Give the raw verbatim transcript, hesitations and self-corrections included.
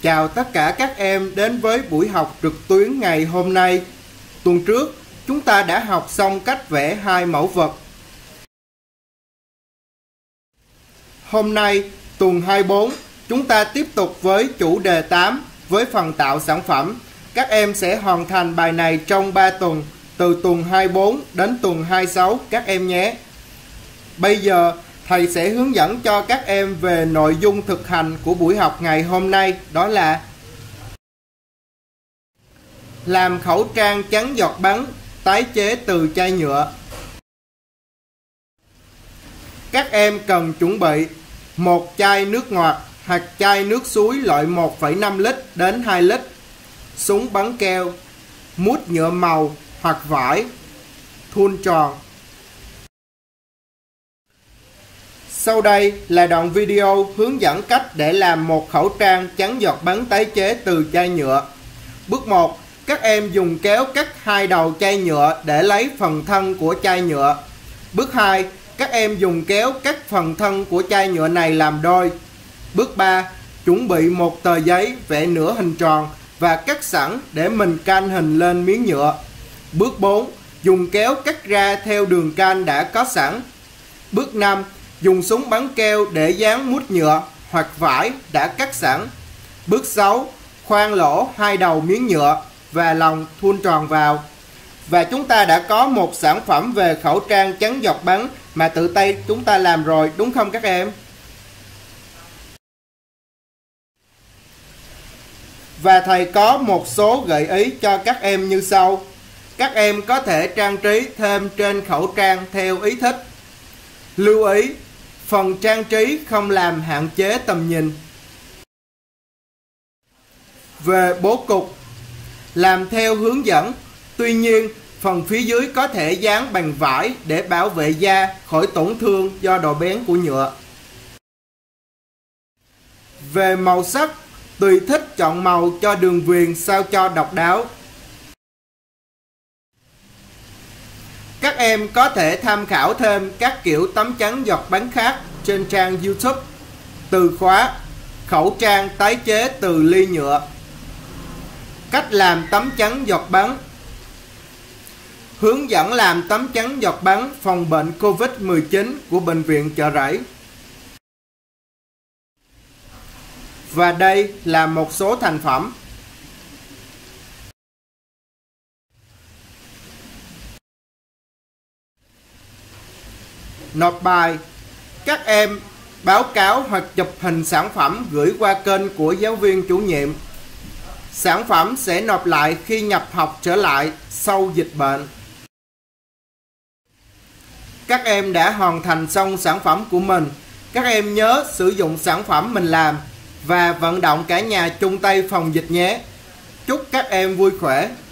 Chào tất cả các em đến với buổi học trực tuyến ngày hôm nay. Tuần trước, chúng ta đã học xong cách vẽ hai mẫu vật. Hôm nay, tuần hai mươi bốn, chúng ta tiếp tục với chủ đề tám với phần tạo sản phẩm. Các em sẽ hoàn thành bài này trong ba tuần, từ tuần hai mươi bốn đến tuần hai mươi sáu các em nhé. Bây giờ, thầy sẽ hướng dẫn cho các em về nội dung thực hành của buổi học ngày hôm nay, đó là làm khẩu trang chắn giọt bắn tái chế từ chai nhựa. Các em cần chuẩn bị một chai nước ngọt hoặc chai nước suối loại một phẩy năm lít đến hai lít, súng bắn keo, mút nhựa màu hoặc vải, thun tròn. Sau đây là đoạn video hướng dẫn cách để làm một khẩu trang chắn giọt bắn tái chế từ chai nhựa. Bước một, các em dùng kéo cắt hai đầu chai nhựa để lấy phần thân của chai nhựa. Bước hai, các em dùng kéo cắt phần thân của chai nhựa này làm đôi. Bước ba, chuẩn bị một tờ giấy vẽ nửa hình tròn và cắt sẵn để mình canh hình lên miếng nhựa. Bước bốn, dùng kéo cắt ra theo đường canh đã có sẵn. Bước năm, dùng súng bắn keo để dán mút nhựa hoặc vải đã cắt sẵn. Bước sáu, khoan lỗ hai đầu miếng nhựa và lòng thun tròn vào. Và chúng ta đã có một sản phẩm về khẩu trang chắn giọt bắn mà tự tay chúng ta làm rồi, đúng không các em? Và thầy có một số gợi ý cho các em như sau. Các em có thể trang trí thêm trên khẩu trang theo ý thích. Lưu ý, phần trang trí không làm hạn chế tầm nhìn. Về bố cục, làm theo hướng dẫn, tuy nhiên phần phía dưới có thể dán bằng vải để bảo vệ da khỏi tổn thương do độ bén của nhựa. Về màu sắc, tùy thích chọn màu cho đường viền sao cho độc đáo. Các em có thể tham khảo thêm các kiểu tấm chắn giọt bắn khác trên trang YouTube. Từ khóa khẩu trang tái chế từ ly nhựa, cách làm tấm chắn giọt bắn, hướng dẫn làm tấm chắn giọt bắn phòng bệnh Covid mười chín của Bệnh viện Chợ Rẫy. Và đây là một số thành phẩm. Nộp bài, các em báo cáo hoặc chụp hình sản phẩm gửi qua kênh của giáo viên chủ nhiệm. Sản phẩm sẽ nộp lại khi nhập học trở lại sau dịch bệnh. Các em đã hoàn thành xong sản phẩm của mình. Các em nhớ sử dụng sản phẩm mình làm và vận động cả nhà chung tay phòng dịch nhé. Chúc các em vui khỏe.